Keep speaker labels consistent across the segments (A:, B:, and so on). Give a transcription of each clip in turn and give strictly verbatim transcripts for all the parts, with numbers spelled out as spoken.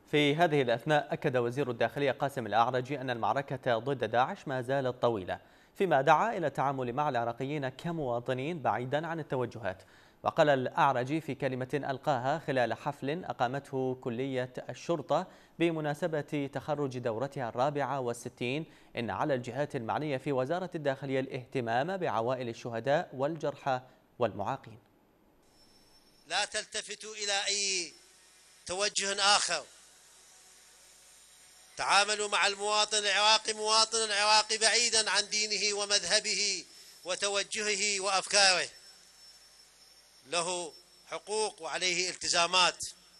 A: في هذه الأثناء أكد وزير الداخلية قاسم الأعرجي أن المعركة ضد داعش ما زالت طويلة، فيما دعا إلى التعامل مع العراقيين كمواطنين بعيدا عن التوجهات. وقال الأعرجي في كلمة ألقاها خلال حفل أقامته كلية الشرطة بمناسبة تخرج دورتها الرابعة والستين إن على الجهات المعنية في وزارة الداخلية الاهتمام بعوائل الشهداء والجرحى والمعاقين.
B: لا تلتفتوا إلى أي توجه آخر، تعاملوا مع المواطن العراقي مواطن عراقي بعيدا عن دينه ومذهبه وتوجهه وأفكاره، له حقوق وعليه التزامات،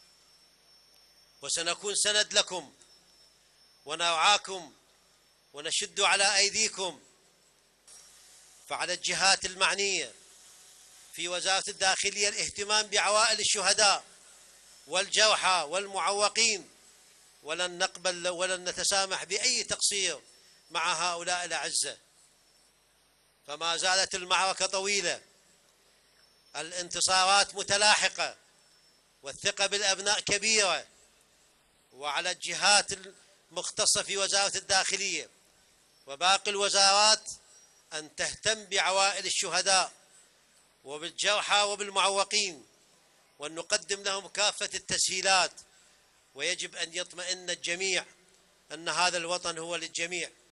B: وسنكون سند لكم ونرعاكم ونشد على أيديكم. فعلى الجهات المعنية في وزارة الداخلية الاهتمام بعوائل الشهداء والجرحى والمعوقين، ولن نقبل ولن نتسامح بأي تقصير مع هؤلاء الأعزة. فما زالت المعركة طويلة، الانتصارات متلاحقة، والثقة بالأبناء كبيرة، وعلى الجهات المختصة في وزارة الداخلية وباقي الوزارات أن تهتم بعوائل الشهداء وبالجرحى وبالمعوقين، وأن نقدم لهم كافة التسهيلات. ويجب أن يطمئن الجميع أن هذا الوطن هو للجميع.